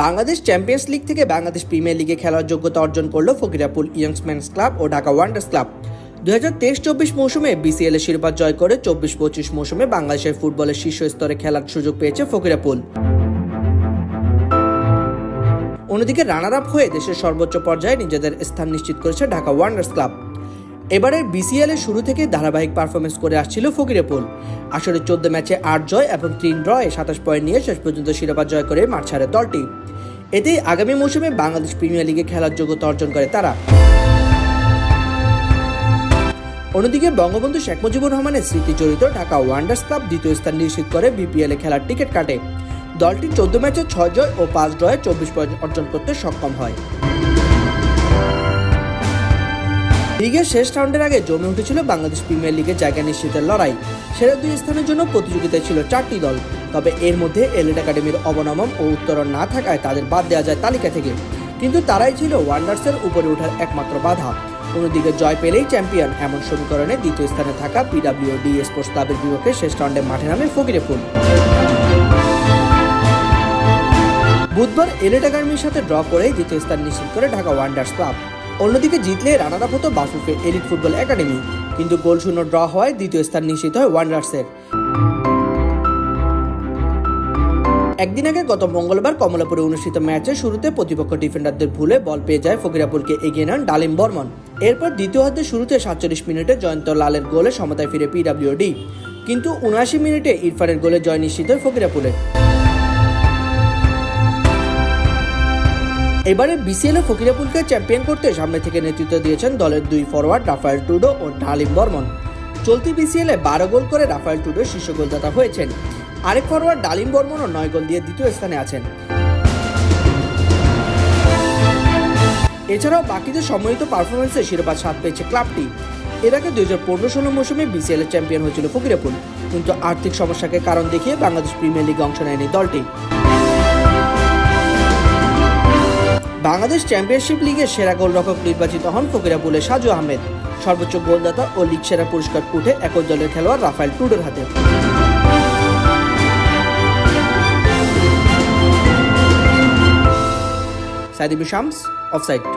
Bangladesh champions league থেকে Bangladesh premier লিগে খেলার যোগ্যতা অর্জন করল ফকিরাপুল ইয়ংসম্যানস ক্লাব ও ঢাকা ওয়ান্ডার্স ক্লাব। 2023-24 মৌসুমে বিসিএল এর শিরোপা জয় করে 24-25 মৌসুমে বাংলাদেশের ফুটবলের শীর্ষ স্তরে খেলার সুযোগ পেয়েছে ফকিরাপুল। অন্যদিকে রানার আপ হয়ে দেশের সর্বোচ্চ পর্যায়ে নিজেদের স্থান নিশ্চিত করেছে ঢাকা ওয়ান্ডার্স ক্লাব। এবারের বিসিএল এর শুরু থেকে ধারাবাহিক পারফরমেন্স করে আসছিল ফকিরাপুল। আসলে 14 ম্যাচে 8 জয় এবং 3 ড্রয়ে 27 পয়েন্ট নিয়ে শেষ পর্যন্ত শিরোপা জয় করে মাঠ ছাড়ে দলটি। এতেই আগামী মৌসুমে বাংলাদেশ প্রিমিয়ার লিগে খেলার যোগ্যতা অর্জন করে তারা। অন্যদিকে বঙ্গবন্ধু শেখ মুজিবুর রহমানের স্মৃতি জড়িত ঢাকা ওয়ান্ডার্স ক্লাব দ্বিতীয় স্থান নিশ্চিত করে বিপিএল এ খেলার টিকিট কাটে। দলটি 14 ম্যাচে 6 জয় ও 5 ড্রয়ে 24 পয়েন্ট অর্জন করতে সক্ষম হয়। লিগের শেষ রাউন্ডের আগে জমে উঠেছিল বাংলাদেশ প্রিমিয়ার লিগের জায়গা নিশ্চিতের লড়াই। সেরা 2 স্থানের জন্য প্রতিযোগিতায় ছিল 4টি দল, তবে এর মধ্যে এলিট একাডেমির অবনমন ও উত্তরণ না থাকায় তাদের বাদ দেওয়া যায় তালিকা থেকে, কিন্তু তারাই ছিল ওয়ান্ডার্সের উপরে ওঠার একমাত্র বাধা। অন্যদিকে জয় পেলেই চ্যাম্পিয়ন এমন সমীকরণে দ্বিতীয় স্থানে থাকা পিডব্লিউডি স্পোর্টস ক্লাবের বিপক্ষে শেষ রাউন্ডে মাঠে নামে ফকিরাপুল। বুধবার এলিট একাডেমির সাথে ড্র করে দ্বিতীয় স্থান নিশ্চিত করে ঢাকা ওয়ান্ডার্স ক্লাব। অন্যদিকে জিতলে রানার আপ হতো বাফুফে এলিট ফুটবল একাডেমি, কিন্তু গোলশূন্য ড্র হওয়ায় দ্বিতীয় স্থান নিশ্চিত হয় ওয়ান্ডার্সের। একদিন আগে গত মঙ্গলবার কমলাপুরে অনুষ্ঠিত ম্যাচের শুরুতে প্রতিপক্ষ ডিফেন্ডারদের ভুলে বল পেয়ে যায় ফকিরাপুলকে এগিয়ে নেন ডালিম বর্মন। এরপর দ্বিতীয় অর্ধের শুরুতে 47 মিনিটে জয়ন্ত লালের গোলে সমতায় ফিরে পিডব্লিউডি, কিন্তু 79 মিনিটে ইরফানের গোলে জয় নিশ্চিত হয় ফকিরাপুলের। এবারে বিসিএল ফকিরাপুলকে চ্যাম্পিয়ন করতে সামনে থেকে নেতৃত্ব দিয়েছেন দলের 2 ফরওয়ার্ড রাফায়েল টুডো ও ডালিম বর্মন। চলতি বিসিএল 12 গোল করে রাফায়েল টুডো শীর্ষ গোলদাতা হয়েছেন। আরেক ফরওয়ার্ড ডালিম বর্মনও 9 গোল দিয়ে দ্বিতীয় স্থানে আছেন। এছাড়াও বাকিদের সম্মিলিত পারফরমেন্সে শিরোপার স্বাদ পেয়েছে ক্লাবটি। এর আগে 2015-16 মৌসুমে বিসিএল এর চ্যাম্পিয়ন হয়েছিল ফকিরাপুল, কিন্তু আর্থিক সমস্যাকে কারণ দেখিয়ে বাংলাদেশ প্রিমিয়ার লিগে অংশ নেয়নি দলটি। বাংলাদেশ চ্যাম্পিয়নশিপ লিগের সেরা গোলরক্ষক নির্বাচিত হন ফকিরাপুলের সাজু আহমেদ। সর্বোচ্চ গোলদাতা ও লিগ সেরা পুরস্কার উঠে একই দলের খেলোয়াড় রাফায়েল টুডোর হাতে। সাইদিবি শামস, অফসাইড।